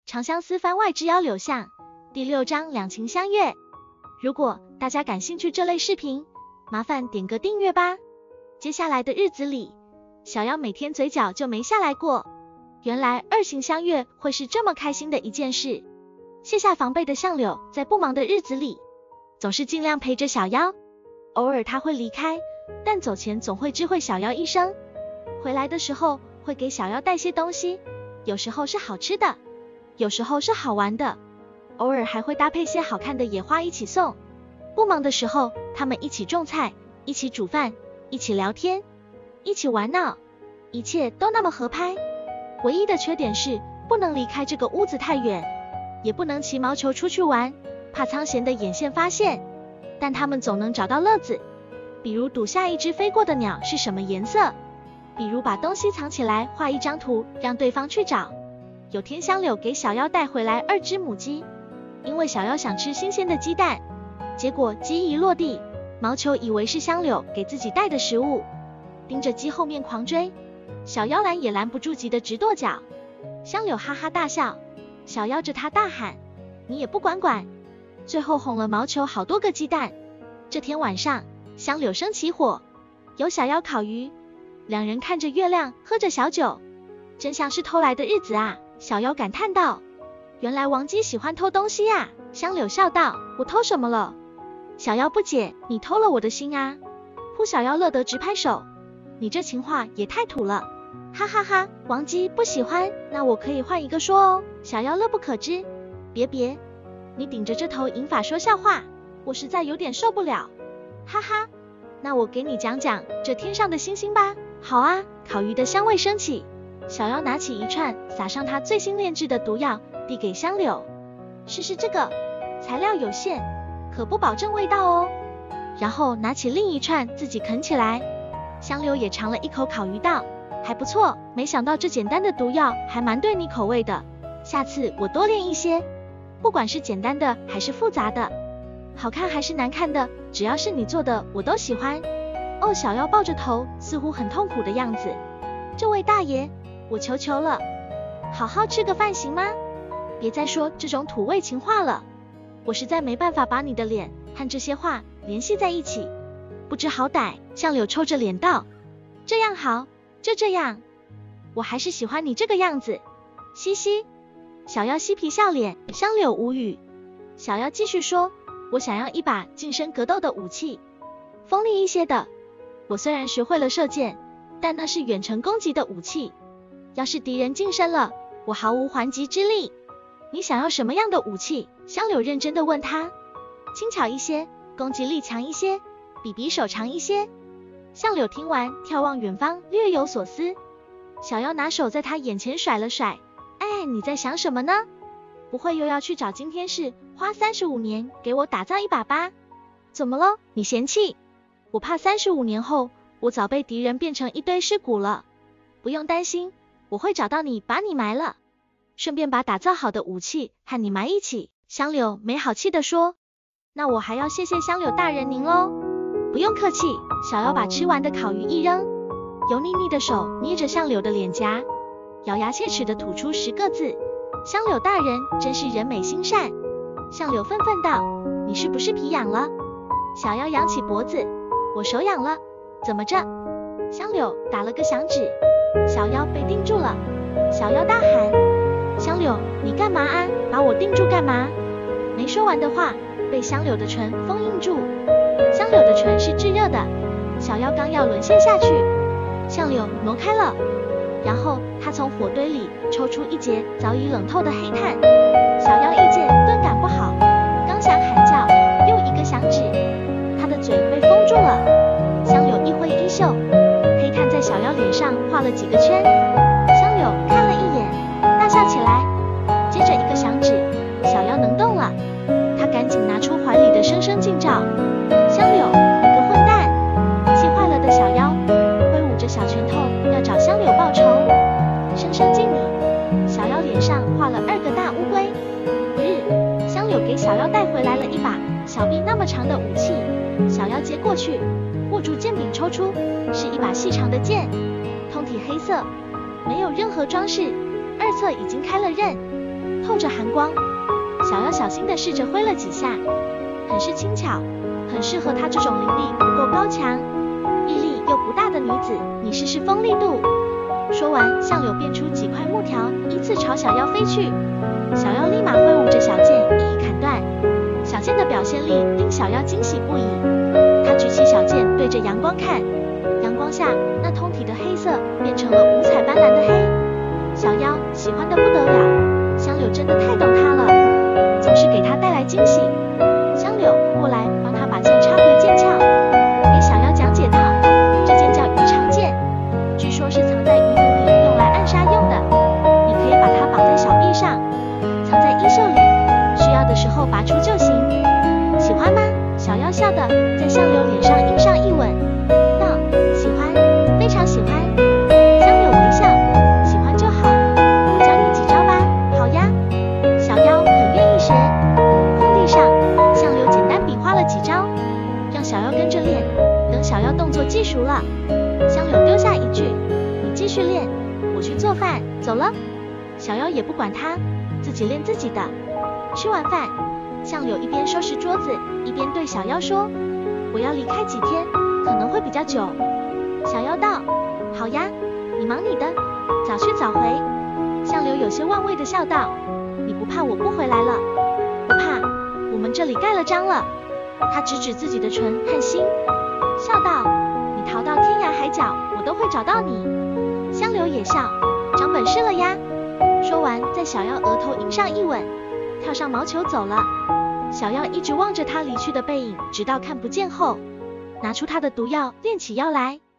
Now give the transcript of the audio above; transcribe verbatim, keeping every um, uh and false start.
长相思番外之妖柳巷第六章两情相悦。如果大家感兴趣这类视频，麻烦点个订阅吧。接下来的日子里，小妖每天嘴角就没下来过。原来二情相悦会是这么开心的一件事。卸下防备的相柳在不忙的日子里，总是尽量陪着小妖。偶尔他会离开，但走前总会知会小妖一声。回来的时候会给小妖带些东西，有时候是好吃的，有时候是好玩的，偶尔还会搭配些好看的野花一起送。不忙的时候，他们一起种菜，一起煮饭，一起聊天，一起玩闹，一切都那么合拍。唯一的缺点是不能离开这个屋子太远，也不能骑毛球出去玩，怕苍闲的眼线发现。但他们总能找到乐子，比如赌下一只飞过的鸟是什么颜色，比如把东西藏起来画一张图让对方去找。有天香柳给小妖带回来二只母鸡，因为小妖想吃新鲜的鸡蛋，结果鸡一落地，毛球以为是香柳给自己带的食物，盯着鸡后面狂追，小妖拦也拦不住，急得直跺脚。香柳哈哈大笑，小妖着他大喊，你也不管管，最后哄了毛球好多个鸡蛋。这天晚上，香柳生起火，有小妖烤鱼，两人看着月亮，喝着小酒，真像是偷来的日子啊。小妖感叹道，原来王姬喜欢偷东西呀。香柳笑道，我偷什么了？小妖不解，你偷了我的心啊。扑小妖乐得直拍手，你这情话也太土了，哈哈哈，王姬不喜欢，那我可以换一个说哦。小妖乐不可支，别别，你顶着这头银发说笑话，我实在有点受不了，哈哈，那我给你讲讲这天上的星星吧。好啊。烤鱼的香味升起，小妖拿起一串，撒上他最新炼制的毒药，递给香柳，试试这个，材料有限，可不保证味道哦。然后拿起另一串自己啃起来，香柳也尝了一口烤鱼道，还不错，没想到这简单的毒药还蛮对你口味的，下次我多练一些，不管是简单的还是复杂的，好看还是难看的，只要是你做的我都喜欢。哦，小妖抱着头，似乎很痛苦的样子。这位大爷，我求求了，好好吃个饭行吗？别再说这种土味情话了，我实在没办法把你的脸和这些话联系在一起，不知好歹。相柳抽着脸道，这样好，就这样，我还是喜欢你这个样子，嘻嘻。小妖嬉皮笑脸，香柳无语。小妖继续说，我想要一把近身格斗的武器，锋利一些的。我虽然学会了射箭，但那是远程攻击的武器，要是敌人近身了，我毫无还击之力。你想要什么样的武器？香柳认真地问他。轻巧一些，攻击力强一些，比匕首长一些。香柳听完，眺望远方，略有所思。小妖拿手在他眼前甩了甩，哎，你在想什么呢？不会又要去找今天是花三十五年给我打造一把吧？怎么了？你嫌弃？我怕三十五年后，我早被敌人变成一堆尸骨了。不用担心，我会找到你，把你埋了，顺便把打造好的武器和你埋一起。香柳没好气地说。那我还要谢谢香柳大人您喽。不用客气。小妖把吃完的烤鱼一扔，油腻腻的手捏着香柳的脸颊，咬牙切齿地吐出十个字，香柳大人真是人美心善。香柳愤愤道，你是不是皮痒了？小妖扬起脖子，我手痒了，怎么着？香柳打了个响指，小妖被定住了。小妖大喊，香柳，你干嘛啊？把我定住干嘛？没说完的话被香柳的唇封印住。香柳的唇是炙热的，小妖刚要沦陷下去，香柳挪开了，然后他从火堆里抽出一截早已冷透的黑炭。小妖意见顿感不好，刚想喊叫，又一个响指，他的嘴被封住了。香柳一挥衣袖，黑炭在小妖脸上画了几个圈。香柳看了一眼，大笑起来。接着一个响指，小妖能动了，他赶紧拿出怀里的生生劲照。香柳，你个混蛋！气坏了的小妖挥舞着小拳头要找香柳报仇。生生敬你。小妖脸上画了二个大乌龟。不日，香柳给小妖带回来了一把小臂那么长的武器。小妖接过去，握住剑柄抽出，是一把细长的剑，通体黑色，没有任何装饰，二侧已经开了刃，透着寒光。小妖小心地试着挥了几下，很是轻巧，很适合她这种灵力不够高强、毅力又不大的女子。你试试锋利度。说完，相柳变出几块木条，依次朝小妖飞去。小妖立马挥舞着小剑，一一砍断。小剑的表现力令小妖惊喜不已。她举起小剑，对着阳光看，阳光下那通体的黑色变成了五彩斑斓的黑。小妖喜欢得不得了，香柳真的太懂她了，总是给她带来惊喜。香柳过来帮她把剑插回剑鞘，给小妖讲解道：这剑叫鱼肠剑，据说是藏在鱼肚里用来暗杀用的，你可以把它绑在小臂上，藏在衣袖里，需要的时候拔出就行。喜欢吗？小妖笑的在香柳脸上印上一吻，道：喜欢，非常喜欢。香柳微笑，喜欢就好，我教你几招吧。好呀。小妖很愿意学。空地上，相柳简单比划了几招，让小妖跟着练。等小妖动作记熟了，香柳丢下一句：你继续练，我去做饭，走了。小妖也不管他，自己练自己的。吃完饭，相柳一边收拾桌子，一边对小妖说：我要离开几天，可能会比较久。小妖道：好呀，你忙你的，早去早回。相柳有些忘味的笑道：你不怕我不回来了？不怕，我们这里盖了章了。他指指自己的唇和心，笑道：你逃到天涯海角，我都会找到你。香柳也笑：长本事了呀。说完，在小妖额头印上一吻，跳上毛球走了。小妖一直望着他离去的背影，直到看不见后，拿出他的毒药，炼起药来。